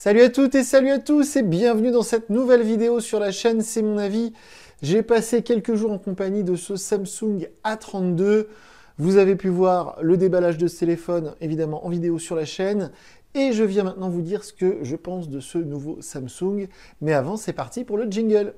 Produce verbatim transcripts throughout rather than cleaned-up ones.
Salut à toutes et salut à tous et bienvenue dans cette nouvelle vidéo sur la chaîne C'est mon avis. J'ai passé quelques jours en compagnie de ce Samsung A trente-deux. Vous avez pu voir le déballage de ce téléphone évidemment en vidéo sur la chaîne. Et je viens maintenant vous dire ce que je pense de ce nouveau Samsung. Mais avant, c'est parti pour le jingle.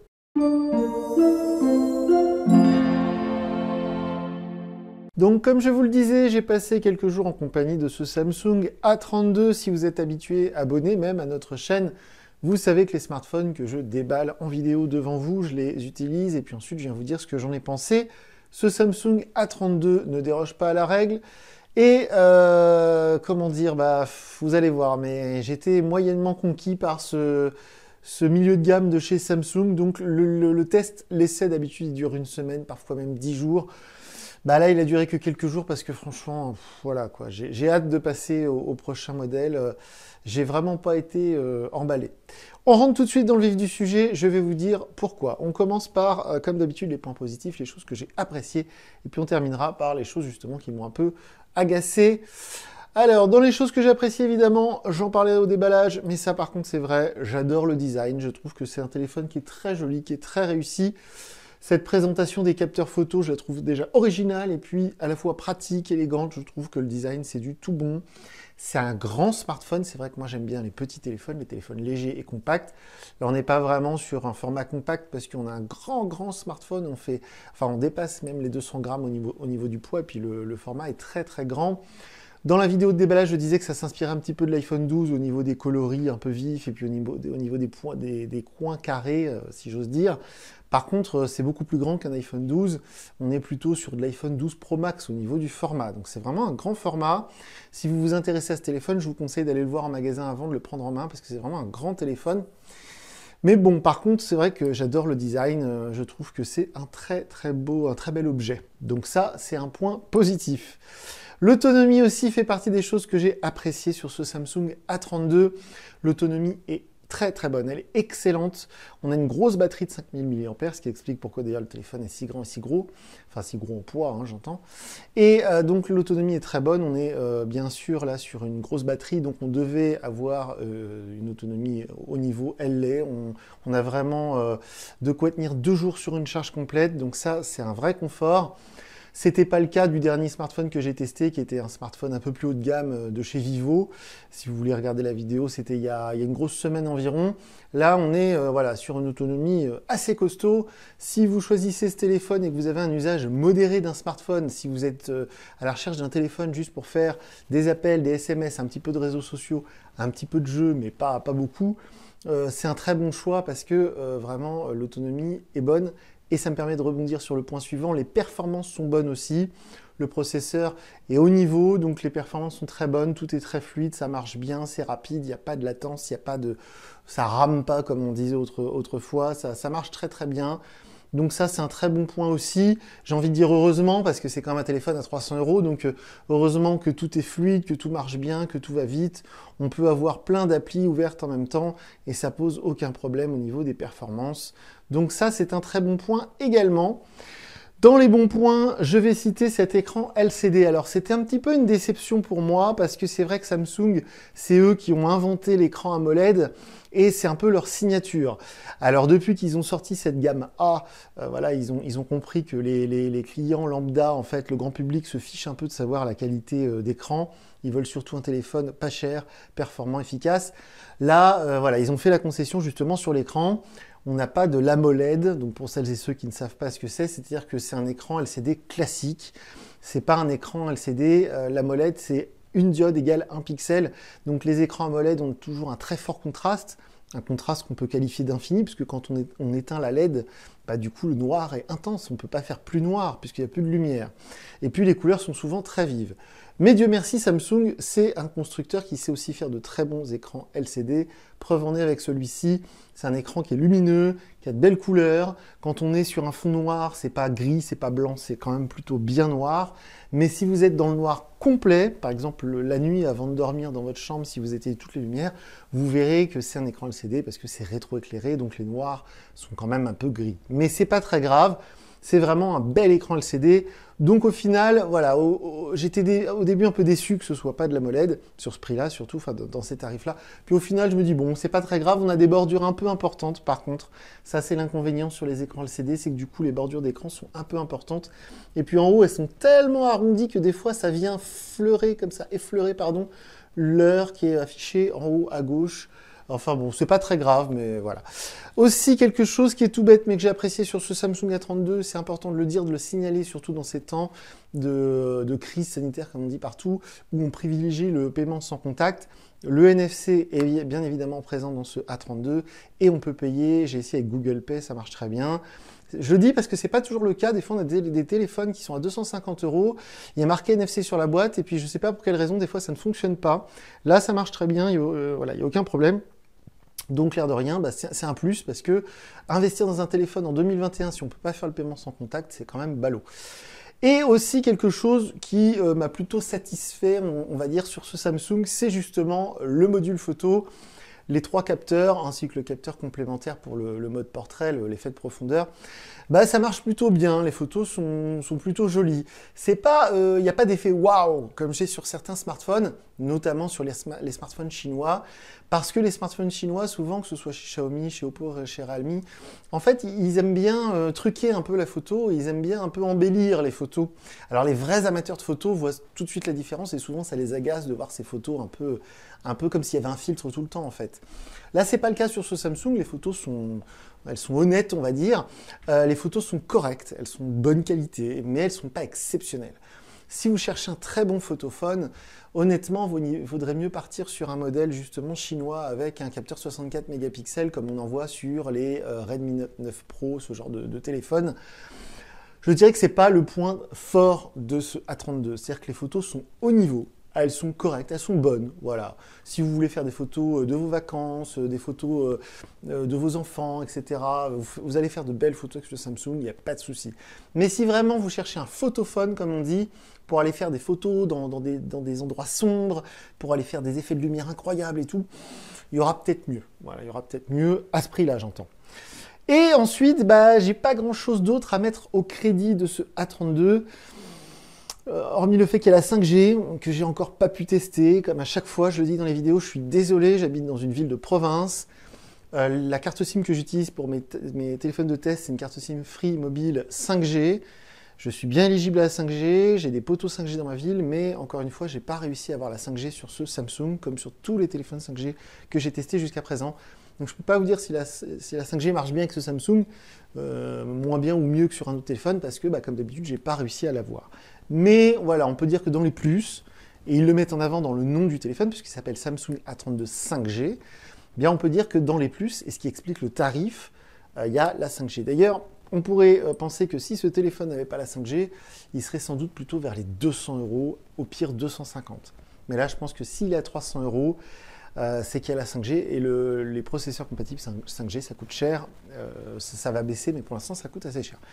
Donc comme je vous le disais, j'ai passé quelques jours en compagnie de ce Samsung A trente-deux. Si vous êtes habitué, abonné même à notre chaîne, vous savez que les smartphones que je déballe en vidéo devant vous, je les utilise et puis ensuite je viens vous dire ce que j'en ai pensé. Ce Samsung A trente-deux ne déroge pas à la règle et euh, comment dire, bah vous allez voir, mais j'étais moyennement conquis par ce, ce milieu de gamme de chez Samsung. Donc le, le, le test, l'essai d'habitude il dure une semaine, parfois même dix jours. Bah là, il a duré que quelques jours parce que franchement, pff, voilà quoi. J'ai hâte de passer au, au prochain modèle. Euh, J'ai vraiment pas été euh, emballé. On rentre tout de suite dans le vif du sujet. Je vais vous dire pourquoi. On commence par, euh, comme d'habitude, les points positifs, les choses que j'ai appréciées. Et puis on terminera par les choses justement qui m'ont un peu agacé. Alors, dans les choses que j'apprécie évidemment, j'en parlais au déballage, mais ça par contre c'est vrai, j'adore le design. Je trouve que c'est un téléphone qui est très joli, qui est très réussi. Cette présentation des capteurs photo, je la trouve déjà originale et puis à la fois pratique, élégante. Je trouve que le design, c'est du tout bon. C'est un grand smartphone. C'est vrai que moi, j'aime bien les petits téléphones, les téléphones légers et compacts. Là, on n'est pas vraiment sur un format compact parce qu'on a un grand, grand smartphone. On fait, enfin, on dépasse même les deux cents grammes au niveau, au niveau du poids et puis le, le format est très, très grand. Dans la vidéo de déballage, je disais que ça s'inspirait un petit peu de l'iPhone douze au niveau des coloris un peu vifs et puis au niveau, au niveau des, points, des, des coins carrés, euh, si j'ose dire. Par contre, c'est beaucoup plus grand qu'un iPhone douze. On est plutôt sur de l'iPhone douze Pro Max au niveau du format. Donc c'est vraiment un grand format. Si vous vous intéressez à ce téléphone, je vous conseille d'aller le voir en magasin avant de le prendre en main parce que c'est vraiment un grand téléphone. Mais bon, par contre, c'est vrai que j'adore le design. Je trouve que c'est un très très beau, un très bel objet. Donc ça, c'est un point positif. L'autonomie aussi fait partie des choses que j'ai appréciées sur ce Samsung A trente-deux. L'autonomie est très très bonne, elle est excellente. On a une grosse batterie de cinq mille milliampères, ce qui explique pourquoi d'ailleurs le téléphone est si grand et si gros, enfin si gros en poids, hein, j'entends. Et euh, donc l'autonomie est très bonne, on est euh, bien sûr là sur une grosse batterie, donc on devait avoir euh, une autonomie au niveau, elle l'est. On, on a vraiment euh, de quoi tenir deux jours sur une charge complète, donc ça c'est un vrai confort. C'était pas le cas du dernier smartphone que j'ai testé, qui était un smartphone un peu plus haut de gamme de chez Vivo. Si vous voulez regarder la vidéo, c'était il, il y a une grosse semaine environ. Là, on est euh, voilà, sur une autonomie assez costaud. Si vous choisissez ce téléphone et que vous avez un usage modéré d'un smartphone, si vous êtes euh, à la recherche d'un téléphone juste pour faire des appels, des S M S, un petit peu de réseaux sociaux, un petit peu de jeux, mais pas, pas beaucoup, euh, c'est un très bon choix parce que euh, vraiment l'autonomie est bonne. Et ça me permet de rebondir sur le point suivant, les performances sont bonnes aussi. Le processeur est au niveau, donc les performances sont très bonnes, tout est très fluide, ça marche bien, c'est rapide, il n'y a pas de latence, il n'y a pas de... ça rame pas comme on disait autre, autrefois, ça, ça marche très très bien. Donc ça, c'est un très bon point aussi. J'ai envie de dire heureusement, parce que c'est quand même un téléphone à trois cents euros. Donc euh, heureusement que tout est fluide, que tout marche bien, que tout va vite. On peut avoir plein d'applis ouvertes en même temps et ça pose aucun problème au niveau des performances. Donc ça, c'est un très bon point également. Dans les bons points, je vais citer cet écran L C D. Alors, c'était un petit peu une déception pour moi parce que c'est vrai que Samsung, c'est eux qui ont inventé l'écran AMOLED et c'est un peu leur signature. Alors, depuis qu'ils ont sorti cette gamme A, euh, voilà, ils ont, ils ont compris que les, les, les clients lambda, en fait, le grand public se fiche un peu de savoir la qualité euh, d'écran. Ils veulent surtout un téléphone pas cher, performant, efficace. Là, euh, voilà, ils ont fait la concession justement sur l'écran. On n'a pas de l'AMOLED, donc pour celles et ceux qui ne savent pas ce que c'est, c'est-à-dire que c'est un écran L C D classique. C'est pas un écran L C D. Euh, L'AMOLED, c'est une diode égale un pixel. Donc les écrans AMOLED ont toujours un très fort contraste, un contraste qu'on peut qualifier d'infini, puisque quand on, est, on éteint la L E D, bah, du coup le noir est intense. On ne peut pas faire plus noir, puisqu'il n'y a plus de lumière. Et puis les couleurs sont souvent très vives. Mais Dieu merci, Samsung, c'est un constructeur qui sait aussi faire de très bons écrans L C D. Preuve en est avec celui-ci, c'est un écran qui est lumineux, qui a de belles couleurs. Quand on est sur un fond noir, c'est pas gris, c'est pas blanc, c'est quand même plutôt bien noir. Mais si vous êtes dans le noir complet, par exemple la nuit avant de dormir dans votre chambre, si vous éteignez toutes les lumières, vous verrez que c'est un écran L C D parce que c'est rétroéclairé, donc les noirs sont quand même un peu gris. Mais c'est pas très grave. C'est vraiment un bel écran L C D. Donc au final, voilà, j'étais au début un peu déçu que ce soit pas de la MOLED, sur ce prix-là surtout, enfin dans ces tarifs-là. Puis au final, je me dis, bon, c'est pas très grave, on a des bordures un peu importantes par contre. Ça, c'est l'inconvénient sur les écrans L C D, c'est que du coup, les bordures d'écran sont un peu importantes. Et puis en haut, elles sont tellement arrondies que des fois, ça vient fleurer comme ça, effleurer, pardon, l'heure qui est affichée en haut à gauche. Enfin bon, c'est pas très grave, mais voilà. Aussi, quelque chose qui est tout bête, mais que j'ai apprécié sur ce Samsung A trente-deux, c'est important de le dire, de le signaler, surtout dans ces temps de, de crise sanitaire, comme on dit partout, où on privilégie le paiement sans contact. Le N F C est bien évidemment présent dans ce A trente-deux, et on peut payer, j'ai essayé avec Google Pay, ça marche très bien. Je le dis parce que c'est pas toujours le cas. Des fois, on a des, des téléphones qui sont à deux cent cinquante euros. Il y a marqué N F C sur la boîte, et puis je sais pas pour quelle raison, des fois, ça ne fonctionne pas. Là, ça marche très bien, il n'y a, euh, voilà, il y a aucun problème. Donc, l'air de rien, bah, c'est un plus parce que investir dans un téléphone en deux mille vingt et un, si on ne peut pas faire le paiement sans contact, c'est quand même ballot. Et aussi quelque chose qui euh, m'a plutôt satisfait, on, on va dire, sur ce Samsung, c'est justement le module photo, les trois capteurs, ainsi que le capteur complémentaire pour le, le mode portrait, l'effet de profondeur. Bah, ça marche plutôt bien, les photos sont, sont plutôt jolies. C'est pas, il euh, n'y a pas d'effet waouh, comme j'ai sur certains smartphones, notamment sur les, les smartphones chinois, parce que les smartphones chinois, souvent, que ce soit chez Xiaomi, chez Oppo, chez Realme, en fait, ils aiment bien euh, truquer un peu la photo, ils aiment bien un peu embellir les photos. Alors, les vrais amateurs de photos voient tout de suite la différence, et souvent, ça les agace de voir ces photos un peu, un peu comme s'il y avait un filtre tout le temps, en fait. Là, c'est pas le cas sur ce Samsung, les photos sont... Elles sont honnêtes, on va dire. Euh, les photos sont correctes, elles sont de bonne qualité, mais elles ne sont pas exceptionnelles. Si vous cherchez un très bon photophone, honnêtement, il vaudrait mieux partir sur un modèle justement chinois avec un capteur soixante-quatre mégapixels comme on en voit sur les euh, Redmi neuf Pro, ce genre de, de téléphone. Je dirais que ce n'est pas le point fort de ce A trente-deux. C'est-à-dire que les photos sont au niveau. Elles sont correctes, elles sont bonnes, voilà. Si vous voulez faire des photos de vos vacances, des photos de vos enfants, et cetera, vous allez faire de belles photos avec le Samsung, il n'y a pas de souci. Mais si vraiment vous cherchez un photophone, comme on dit, pour aller faire des photos dans, dans, des, dans des endroits sombres, pour aller faire des effets de lumière incroyables et tout, il y aura peut-être mieux. Voilà, il y aura peut-être mieux à ce prix-là, j'entends. Et ensuite, bah, j'ai pas grand-chose d'autre à mettre au crédit de ce A trente-deux. Euh, hormis le fait qu'il y a la cinq G, que j'ai encore pas pu tester, comme à chaque fois, je le dis dans les vidéos, je suis désolé, j'habite dans une ville de province. Euh, la carte SIM que j'utilise pour mes, mes téléphones de test, c'est une carte SIM Free Mobile cinq G. Je suis bien éligible à la cinq G, j'ai des poteaux cinq G dans ma ville, mais encore une fois, j'ai pas réussi à avoir la cinq G sur ce Samsung, comme sur tous les téléphones cinq G que j'ai testés jusqu'à présent. Donc je peux pas vous dire si la, si la cinq G marche bien avec ce Samsung, euh, moins bien ou mieux que sur un autre téléphone, parce que, bah, comme d'habitude, j'ai pas réussi à l'avoir. Mais voilà, on peut dire que dans les plus, et ils le mettent en avant dans le nom du téléphone, puisqu'il s'appelle Samsung A trente-deux cinq G, eh bien on peut dire que dans les plus, et ce qui explique le tarif, il euh, y a la cinq G. D'ailleurs, on pourrait euh, penser que si ce téléphone n'avait pas la cinq G, il serait sans doute plutôt vers les deux cents euros, au pire deux cent cinquante. Mais là, je pense que s'il est à trois cents euros, euh, c'est qu'il y a la cinq G, et le, les processeurs compatibles cinq G, ça coûte cher, euh, ça, ça va baisser, mais pour l'instant, ça coûte assez cher.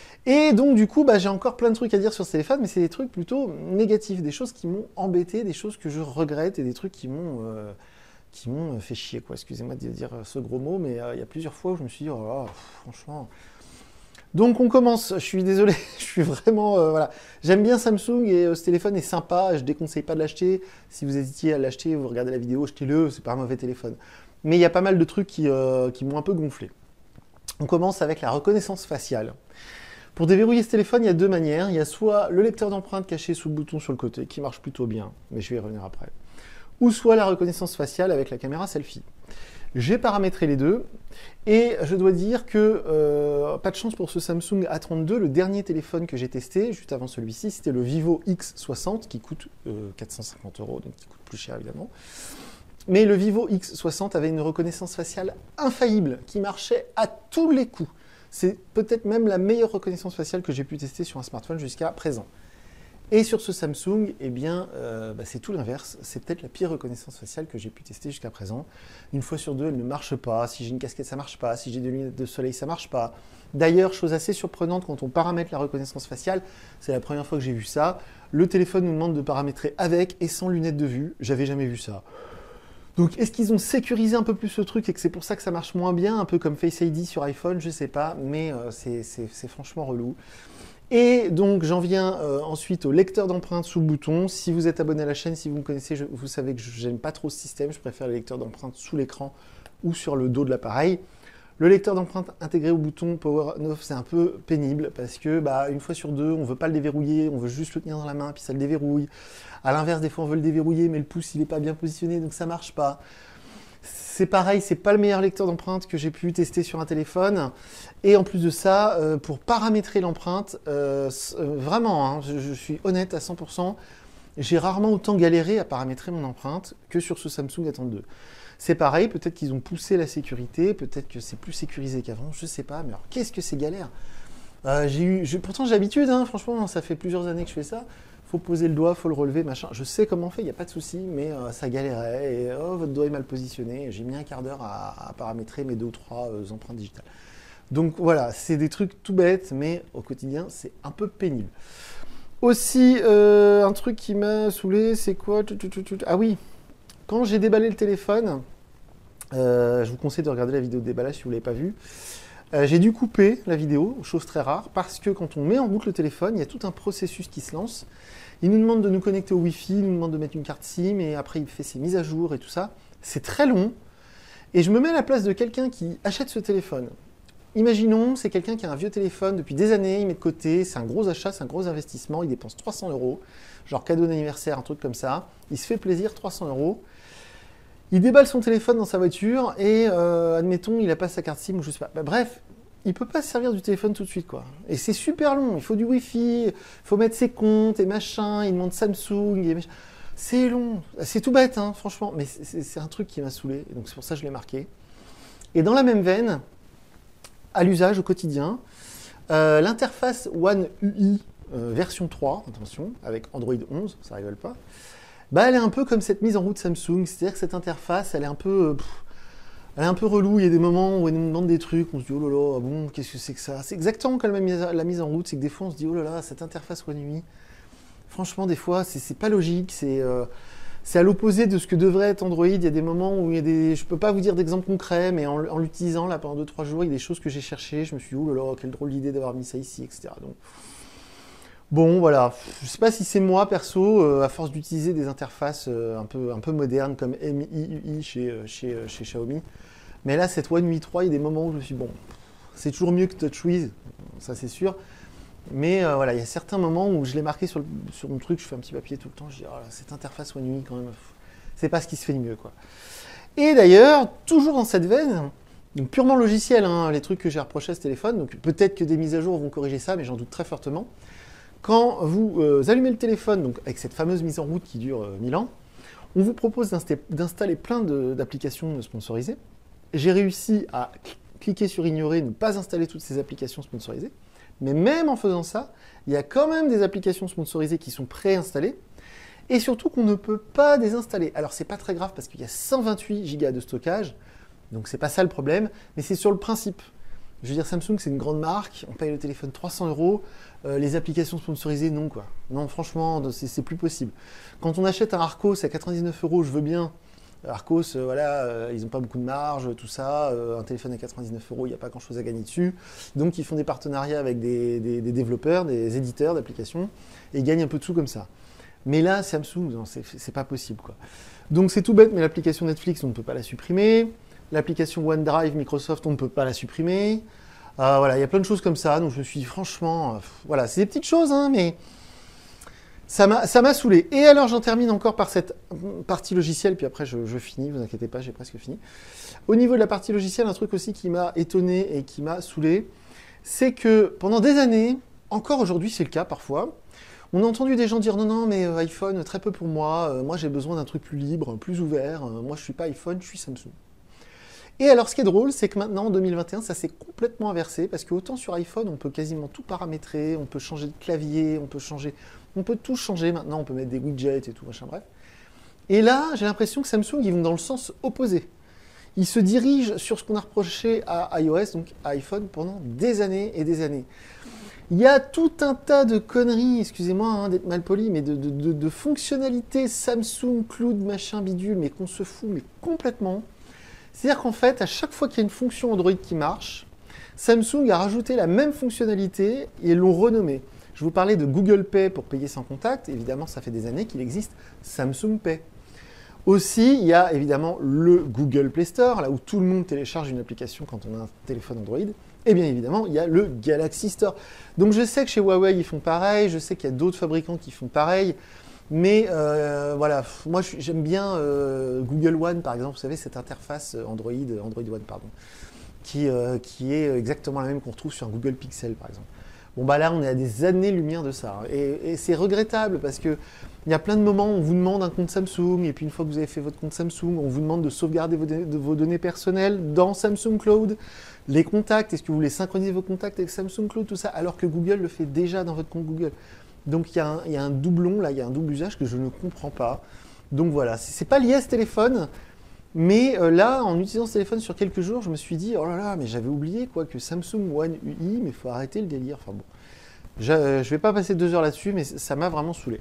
Et donc, du coup, bah, j'ai encore plein de trucs à dire sur ce téléphone, mais c'est des trucs plutôt négatifs, des choses qui m'ont embêté, des choses que je regrette et des trucs qui m'ont euh, qui m'ont fait chier, quoi. Excusez-moi de dire ce gros mot, mais euh, il y a plusieurs fois où je me suis dit, oh là, pff, franchement. Donc, on commence. Je suis désolé, je suis vraiment. Euh, voilà. J'aime bien Samsung et euh, ce téléphone est sympa. Je déconseille pas de l'acheter. Si vous hésitiez à l'acheter, vous regardez la vidéo, achetez-le, c'est pas un mauvais téléphone. Mais il y a pas mal de trucs qui, euh, qui m'ont un peu gonflé. On commence avec la reconnaissance faciale. Pour déverrouiller ce téléphone, il y a deux manières. Il y a soit le lecteur d'empreintes caché sous le bouton sur le côté, qui marche plutôt bien, mais je vais y revenir après. Ou soit la reconnaissance faciale avec la caméra selfie. J'ai paramétré les deux, et je dois dire que, euh, pas de chance pour ce Samsung A trente-deux, le dernier téléphone que j'ai testé, juste avant celui-ci, c'était le Vivo X soixante, qui coûte euh, quatre cent cinquante euros, donc qui coûte plus cher évidemment. Mais le Vivo X soixante avait une reconnaissance faciale infaillible, qui marchait à tous les coups. C'est peut-être même la meilleure reconnaissance faciale que j'ai pu tester sur un smartphone jusqu'à présent. Et sur ce Samsung, eh bien, euh, bah, c'est tout l'inverse. C'est peut-être la pire reconnaissance faciale que j'ai pu tester jusqu'à présent. Une fois sur deux, elle ne marche pas. Si j'ai une casquette, ça ne marche pas. Si j'ai des lunettes de soleil, ça ne marche pas. D'ailleurs, chose assez surprenante, quand on paramètre la reconnaissance faciale, c'est la première fois que j'ai vu ça, le téléphone nous demande de paramétrer avec et sans lunettes de vue. J'avais jamais vu ça. Donc, est-ce qu'ils ont sécurisé un peu plus ce truc et que c'est pour ça que ça marche moins bien, un peu comme Face I D sur iPhone, je sais pas, mais euh, c'est franchement relou. Et donc j'en viens euh, ensuite au lecteur d'empreintes sous le bouton. Si vous êtes abonné à la chaîne, si vous me connaissez, je, vous savez que je n'aime pas trop ce système. Je préfère les lecteurs d'empreintes sous l'écran ou sur le dos de l'appareil. Le lecteur d'empreintes intégré au bouton Power On Off, c'est un peu pénible parce que bah, une fois sur deux, on ne veut pas le déverrouiller, on veut juste le tenir dans la main, puis ça le déverrouille. À l'inverse, des fois on veut le déverrouiller, mais le pouce il n'est pas bien positionné, donc ça ne marche pas. C'est pareil, c'est pas le meilleur lecteur d'empreintes que j'ai pu tester sur un téléphone. Et en plus de ça, euh, pour paramétrer l'empreinte, euh, euh, vraiment, hein, je, je suis honnête à cent pour cent, j'ai rarement autant galéré à paramétrer mon empreinte que sur ce Samsung A trente-deux. C'est pareil, peut-être qu'ils ont poussé la sécurité, peut-être que c'est plus sécurisé qu'avant, je sais pas, mais alors qu'est-ce que c'est galère euh, j'ai eu, je, pourtant j'ai l'habitude, hein, franchement, ça fait plusieurs années que je fais ça. Faut poser le doigt, faut le relever, machin. Je sais comment on fait, il n'y a pas de souci, mais euh, ça galérait. Et oh, votre doigt est mal positionné. J'ai mis un quart d'heure à, à paramétrer mes deux ou trois euh, empreintes digitales. Donc voilà, c'est des trucs tout bêtes, mais au quotidien, c'est un peu pénible. Aussi, euh, un truc qui m'a saoulé, c'est quoi? Ah oui, quand j'ai déballé le téléphone, euh, je vous conseille de regarder la vidéo de déballage si vous ne l'avez pas vue. Euh, j'ai dû couper la vidéo, chose très rare, parce que quand on met en route le téléphone, il y a tout un processus qui se lance. Il nous demande de nous connecter au Wi-Fi, il nous demande de mettre une carte SIM, et après il fait ses mises à jour et tout ça. C'est très long, et je me mets à la place de quelqu'un qui achète ce téléphone. Imaginons, c'est quelqu'un qui a un vieux téléphone depuis des années, il met de côté, c'est un gros achat, c'est un gros investissement, il dépense trois cents euros, genre cadeau d'anniversaire, un truc comme ça, il se fait plaisir, trois cents euros. Il déballe son téléphone dans sa voiture, et euh, admettons, il n'a pas sa carte SIM, ou je sais pas. Bah, bref, il ne peut pas se servir du téléphone tout de suite, quoi. Et c'est super long, il faut du Wi-Fi, il faut mettre ses comptes et machin, il demande Samsung et machin. C'est long, c'est tout bête, hein, franchement, mais c'est un truc qui m'a saoulé, donc c'est pour ça que je l'ai marqué. Et dans la même veine, à l'usage au quotidien, euh, l'interface One U I euh, version trois, attention, avec Android onze, ça rigole pas, bah elle est un peu comme cette mise en route Samsung, c'est-à-dire que cette interface, elle est un peu... Pff, Elle est un peu relou, il y a des moments où elle nous demande des trucs, on se dit oh là là, bon, qu'est-ce que c'est que ça? C'est exactement comme la mise, la mise en route, c'est que des fois on se dit oh là là, cette interface One U I, franchement des fois c'est pas logique, c'est euh, à l'opposé de ce que devrait être Android. Il y a des moments où il y a des... Je peux pas vous dire d'exemple concret, mais en, en l'utilisant là pendant deux trois jours, il y a des choses que j'ai cherchées, je me suis dit oh là là, quelle drôle d'idée d'avoir mis ça ici, et cetera. Donc, bon, voilà, je sais pas si c'est moi, perso, euh, à force d'utiliser des interfaces euh, un, peu, un peu modernes comme M I U I chez, euh, chez, euh, chez Xiaomi. Mais là, cette One U I trois, il y a des moments où je me suis dit, bon, c'est toujours mieux que TouchWiz, ça c'est sûr. Mais euh, voilà, il y a certains moments où je l'ai marqué sur, le, sur mon truc, je fais un petit papier tout le temps, je dis, oh là, cette interface One U I, quand même, c'est pas ce qui se fait de mieux, quoi. Et d'ailleurs, toujours dans cette veine, donc purement logiciel, hein, les trucs que j'ai reprochés à ce téléphone, donc peut-être que des mises à jour vont corriger ça, mais j'en doute très fortement. Quand vous euh, allumez le téléphone, donc avec cette fameuse mise en route qui dure euh, mille ans, on vous propose d'installer plein d'applications sponsorisées. J'ai réussi à cliquer sur ignorer, ne pas installer toutes ces applications sponsorisées. Mais même en faisant ça, il y a quand même des applications sponsorisées qui sont préinstallées. Et surtout qu'on ne peut pas désinstaller. Alors c'est pas très grave parce qu'il y a cent vingt-huit gigas de stockage. Donc c'est pas ça le problème. Mais c'est sur le principe. Je veux dire, Samsung, c'est une grande marque, on paye le téléphone trois cents euros, euh, les applications sponsorisées, non, quoi. Non, franchement, c'est plus possible. Quand on achète un Arcos à quatre-vingt-dix-neuf euros, je veux bien. Arcos, euh, voilà, euh, ils n'ont pas beaucoup de marge, tout ça. Euh, un téléphone à quatre-vingt-dix-neuf euros, il n'y a pas grand-chose à gagner dessus. Donc, ils font des partenariats avec des, des, des développeurs, des éditeurs d'applications, et ils gagnent un peu de sous comme ça. Mais là, Samsung, non, c'est pas possible, quoi. Donc, c'est tout bête, mais l'application Netflix, on ne peut pas la supprimer. L'application OneDrive Microsoft, on ne peut pas la supprimer. Euh, voilà, il y a plein de choses comme ça. Donc je me suis dit, franchement, euh, voilà, c'est des petites choses, hein, mais ça m'a saoulé. Et alors, j'en termine encore par cette partie logicielle, puis après, je, je finis, vous inquiétez pas, j'ai presque fini. Au niveau de la partie logicielle, un truc aussi qui m'a étonné et qui m'a saoulé, c'est que pendant des années, encore aujourd'hui, c'est le cas parfois, on a entendu des gens dire non, non, mais euh, iPhone, très peu pour moi, euh, moi j'ai besoin d'un truc plus libre, plus ouvert, euh, moi je suis pas iPhone, je suis Samsung. Et alors, ce qui est drôle, c'est que maintenant, en deux mille vingt et un, ça s'est complètement inversé, parce que autant sur iPhone, on peut quasiment tout paramétrer, on peut changer de clavier, on peut changer, on peut tout changer maintenant, on peut mettre des widgets et tout, machin, bref. Et là, j'ai l'impression que Samsung, ils vont dans le sens opposé. Ils se dirigent sur ce qu'on a reproché à iOS, donc à iPhone, pendant des années et des années. Il y a tout un tas de conneries, excusez-moi hein, d'être mal poli, mais de, de, de, de fonctionnalités Samsung, Cloud, machin, bidule, mais qu'on se fout mais complètement. C'est-à-dire qu'en fait, à chaque fois qu'il y a une fonction Android qui marche, Samsung a rajouté la même fonctionnalité et l'ont renommée. Je vous parlais de Google Pay pour payer sans contact. Évidemment, ça fait des années qu'il existe Samsung Pay. Aussi, il y a évidemment le Google Play Store, là où tout le monde télécharge une application quand on a un téléphone Android. Et bien évidemment, il y a le Galaxy Store. Donc je sais que chez Huawei, ils font pareil, je sais qu'il y a d'autres fabricants qui font pareil, mais euh, voilà, moi j'aime bien euh, Google One, par exemple, vous savez, cette interface Android, Android One, pardon, qui, euh, qui est exactement la même qu'on retrouve sur un Google Pixel, par exemple. Bon, bah là, on est à des années-lumière de ça. Et, et c'est regrettable parce qu'il y a plein de moments où on vous demande un compte Samsung, et puis une fois que vous avez fait votre compte Samsung, on vous demande de sauvegarder vos, de vos données personnelles dans Samsung Cloud, les contacts, est-ce que vous voulez synchroniser vos contacts avec Samsung Cloud, tout ça, alors que Google le fait déjà dans votre compte Google. Donc il y, il y a un doublon, là, il y a un double usage que je ne comprends pas. Donc voilà, c'est pas lié à ce téléphone. Mais euh, là, en utilisant ce téléphone sur quelques jours, je me suis dit, oh là là, mais j'avais oublié quoi, que Samsung One U I, mais il faut arrêter le délire. Enfin bon, je ne vais pas passer deux heures là-dessus, mais ça m'a vraiment saoulé.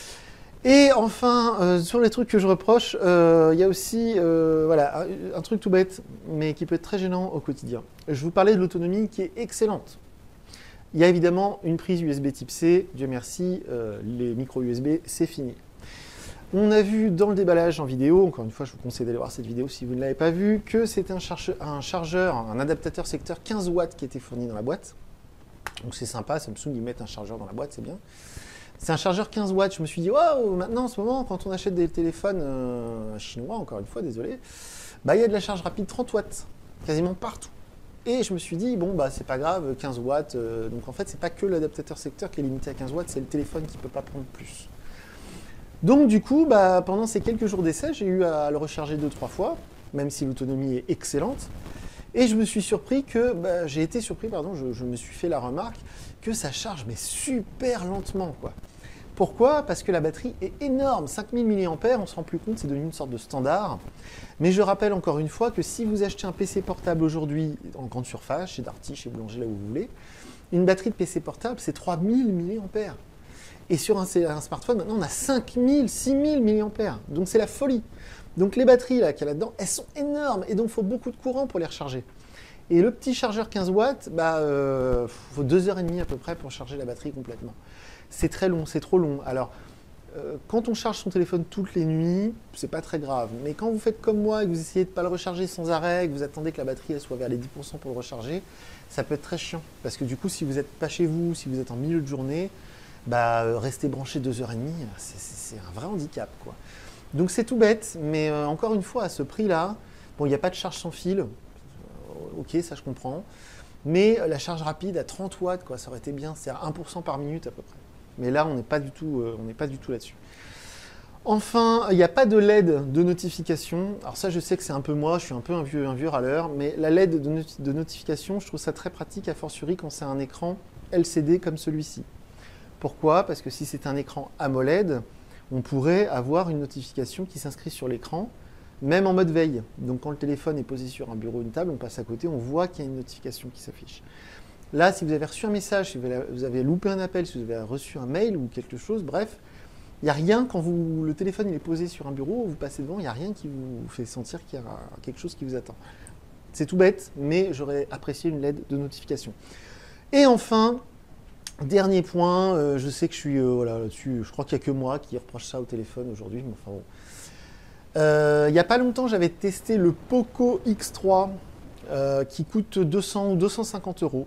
Et enfin, euh, sur les trucs que je reproche, il euh, y a aussi euh, voilà, un, un truc tout bête, mais qui peut être très gênant au quotidien. Je vous parlais de l'autonomie qui est excellente. Il y a évidemment une prise U S B type C, Dieu merci, euh, les micros U S B, c'est fini. On a vu dans le déballage en vidéo, encore une fois, je vous conseille d'aller voir cette vidéo si vous ne l'avez pas vue, que c'était un, charge, un chargeur, un adaptateur secteur quinze watts qui était fourni dans la boîte. Donc c'est sympa, Samsung, ils mettent un chargeur dans la boîte, c'est bien. C'est un chargeur quinze watts, je me suis dit, waouh, maintenant en ce moment, quand on achète des téléphones euh, chinois, encore une fois, désolé, bah il y a de la charge rapide trente watts, quasiment partout. Et je me suis dit, bon, bah c'est pas grave, quinze watts, euh, donc en fait, c'est pas que l'adaptateur secteur qui est limité à quinze watts, c'est le téléphone qui peut pas prendre plus. Donc du coup, bah, pendant ces quelques jours d'essai, j'ai eu à le recharger deux trois fois, même si l'autonomie est excellente. Et je me suis surpris que, bah, j'ai été surpris, pardon, je, je me suis fait la remarque que ça charge mais super lentement, quoi. Pourquoi? Parce que la batterie est énorme, cinq mille milliampères, on ne se rend plus compte, c'est devenu une sorte de standard. Mais je rappelle encore une fois que si vous achetez un P C portable aujourd'hui en grande surface, chez Darty, chez Boulanger, là où vous voulez, une batterie de P C portable, c'est trois mille milliampères. Et sur un, un smartphone, maintenant, on a cinq mille, six mille milliampères. Donc, c'est la folie. Donc, les batteries là, qu'il y a là-dedans, elles sont énormes. Et donc, il faut beaucoup de courant pour les recharger. Et le petit chargeur quinze watts, bah, euh, faut deux heures trente à peu près pour charger la batterie complètement. C'est très long, c'est trop long. Alors, euh, quand on charge son téléphone toutes les nuits, c'est pas très grave. Mais quand vous faites comme moi et que vous essayez de ne pas le recharger sans arrêt, que vous attendez que la batterie elle soit vers les dix pour cent pour le recharger, ça peut être très chiant. Parce que du coup, si vous n'êtes pas chez vous, si vous êtes en milieu de journée, bah, euh, rester branché deux heures trente, c'est un vrai handicap, quoi. Donc c'est tout bête, mais euh, encore une fois, à ce prix-là, bon, il n'y a pas de charge sans fil, euh, ok, ça je comprends, mais euh, la charge rapide à trente watts, quoi, ça aurait été bien, c'est à un pour cent par minute à peu près. Mais là, on n'est pas du tout, euh, on n'est pas du tout là-dessus. Enfin, il n'y a pas de L E D de notification. Alors ça, je sais que c'est un peu moi, je suis un peu un vieux, un vieux râleur, mais la L E D de, not de notification, je trouve ça très pratique, a fortiori quand c'est un écran L C D comme celui-ci. Pourquoi? Parce que si c'est un écran AMOLED, on pourrait avoir une notification qui s'inscrit sur l'écran, même en mode veille. Donc quand le téléphone est posé sur un bureau ou une table, on passe à côté, on voit qu'il y a une notification qui s'affiche. Là, si vous avez reçu un message, si vous avez loupé un appel, si vous avez reçu un mail ou quelque chose, bref, il n'y a rien, quand vous, le téléphone il est posé sur un bureau, vous passez devant, il n'y a rien qui vous fait sentir qu'il y a quelque chose qui vous attend. C'est tout bête, mais j'aurais apprécié une L E D de notification. Et enfin, dernier point, euh, je sais que je suis euh, voilà, là-dessus, je crois qu'il n'y a que moi qui reproche ça au téléphone aujourd'hui, mais enfin bon. Euh, il n'y a pas longtemps, j'avais testé le Poco X trois euh, qui coûte deux cents ou deux cent cinquante euros.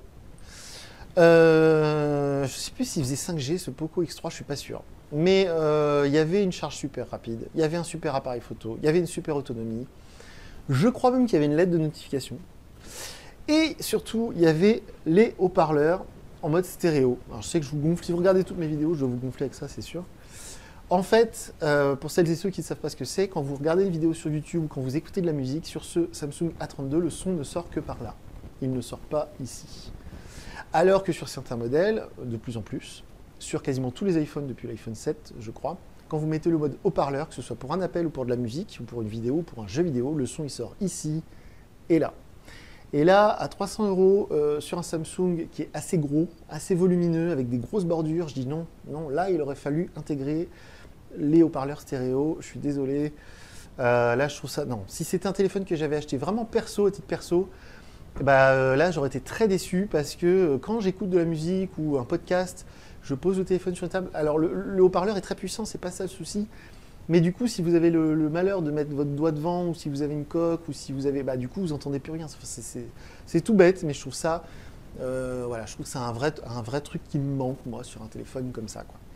Euh, je ne sais plus s'il faisait cinq G ce Poco X trois, je ne suis pas sûr. Mais euh, il y avait une charge super rapide, il y avait un super appareil photo, il y avait une super autonomie. Je crois même qu'il y avait une L E D de notification. Et surtout, il y avait les haut-parleurs en mode stéréo. Alors je sais que je vous gonfle, si vous regardez toutes mes vidéos, je dois vous gonfler avec ça, c'est sûr. En fait, euh, pour celles et ceux qui ne savent pas ce que c'est, quand vous regardez une vidéo sur YouTube ou quand vous écoutez de la musique, sur ce Samsung A trente-deux, le son ne sort que par là. Il ne sort pas ici. Alors que sur certains modèles, de plus en plus, sur quasiment tous les iPhones depuis l'iPhone sept, je crois, quand vous mettez le mode haut-parleur, que ce soit pour un appel ou pour de la musique, ou pour une vidéo, ou pour un jeu vidéo, le son il sort ici et là. Et là, à trois cents euros euh, sur un Samsung qui est assez gros, assez volumineux, avec des grosses bordures, je dis non, non, là il aurait fallu intégrer les haut-parleurs stéréo, je suis désolé. Euh, là je trouve ça, non, si c'était un téléphone que j'avais acheté vraiment perso, à titre perso, bah, euh, là j'aurais été très déçu parce que euh, quand j'écoute de la musique ou un podcast, Je pose le téléphone sur une table. Alors le, le haut-parleur est très puissant, c'est pas ça le souci. Mais du coup, si vous avez le, le malheur de mettre votre doigt devant, ou si vous avez une coque, ou si vous avez, bah du coup, vous entendez plus rien. C'est tout bête, mais je trouve ça, euh, voilà, je trouve que c'est un vrai, un vrai truc qui me manque moi sur un téléphone comme ça, quoi.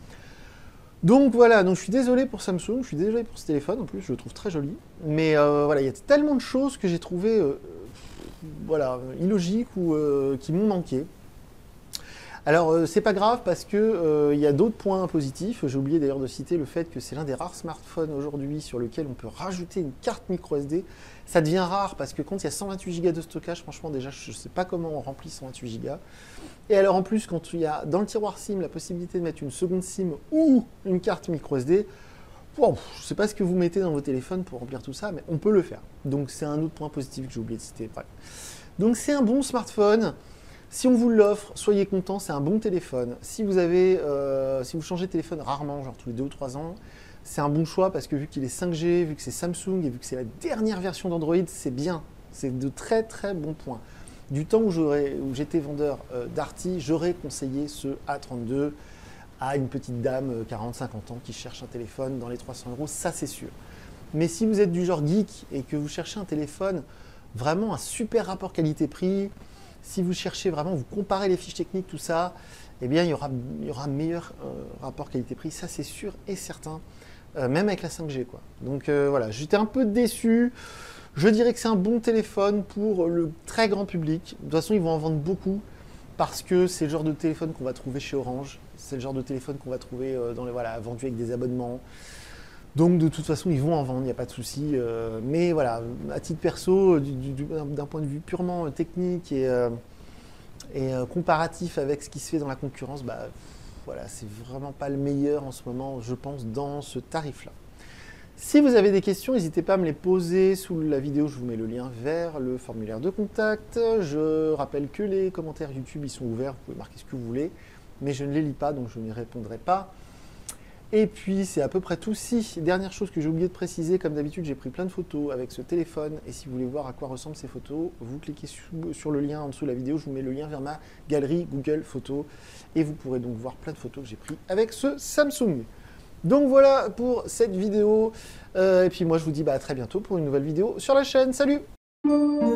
Donc voilà, donc je suis désolé pour Samsung, je suis désolé pour ce téléphone, en plus je le trouve très joli. Mais euh, voilà, il y a tellement de choses que j'ai trouvé, euh, voilà, illogiques ou euh, qui m'ont manqué. Alors, euh, c'est pas grave parce que euh, il y a d'autres points positifs. J'ai oublié d'ailleurs de citer le fait que c'est l'un des rares smartphones aujourd'hui sur lequel on peut rajouter une carte micro S D. Ça devient rare parce que quand il y a cent vingt-huit giga de stockage, franchement, déjà, je ne sais pas comment on remplit cent vingt-huit giga. Et alors, en plus, quand il y a dans le tiroir SIM la possibilité de mettre une seconde SIM ou une carte micro S D, wow, je ne sais pas ce que vous mettez dans vos téléphones pour remplir tout ça, mais on peut le faire. Donc, c'est un autre point positif que j'ai oublié de citer. Bref. Donc, c'est un bon smartphone. Si on vous l'offre, soyez content, c'est un bon téléphone. Si vous avez, euh, si vous changez de téléphone rarement, genre tous les deux ou trois ans, c'est un bon choix parce que vu qu'il est cinq G, vu que c'est Samsung et vu que c'est la dernière version d'Android, c'est bien. C'est de très très bons points. Du temps où j'étais vendeur euh, Darty, j'aurais conseillé ce A trente-deux à une petite dame euh, quarante cinquante ans qui cherche un téléphone dans les trois cents euros, ça c'est sûr. Mais si vous êtes du genre geek et que vous cherchez un téléphone, vraiment un super rapport qualité-prix, si vous cherchez vraiment, vous comparez les fiches techniques, tout ça, eh bien, il y aura, il y aura un meilleur euh, rapport qualité-prix, ça c'est sûr et certain, euh, même avec la cinq G, quoi. Donc euh, voilà, j'étais un peu déçu. Je dirais que c'est un bon téléphone pour le très grand public. De toute façon, ils vont en vendre beaucoup parce que c'est le genre de téléphone qu'on va trouver chez Orange. C'est le genre de téléphone qu'on va trouver euh, dans les, voilà, vendu avec des abonnements. Donc de toute façon, ils vont en vendre, il n'y a pas de souci. Euh, mais voilà, à titre perso, d'un point de vue purement technique et, euh, et euh, comparatif avec ce qui se fait dans la concurrence, bah, voilà, c'est vraiment pas le meilleur en ce moment, je pense, dans ce tarif-là. Si vous avez des questions, n'hésitez pas à me les poser sous la vidéo, je vous mets le lien vers le formulaire de contact. Je rappelle que les commentaires YouTube, ils sont ouverts, vous pouvez marquer ce que vous voulez, mais je ne les lis pas, donc je n'y répondrai pas. Et puis, c'est à peu près tout. Si, dernière chose que j'ai oublié de préciser, comme d'habitude, j'ai pris plein de photos avec ce téléphone. Et si vous voulez voir à quoi ressemblent ces photos, vous cliquez sur, sur le lien en dessous de la vidéo. Je vous mets le lien vers ma galerie Google Photos. Et vous pourrez donc voir plein de photos que j'ai prises avec ce Samsung. Donc voilà pour cette vidéo. Euh, et puis moi, je vous dis bah, à très bientôt pour une nouvelle vidéo sur la chaîne. Salut!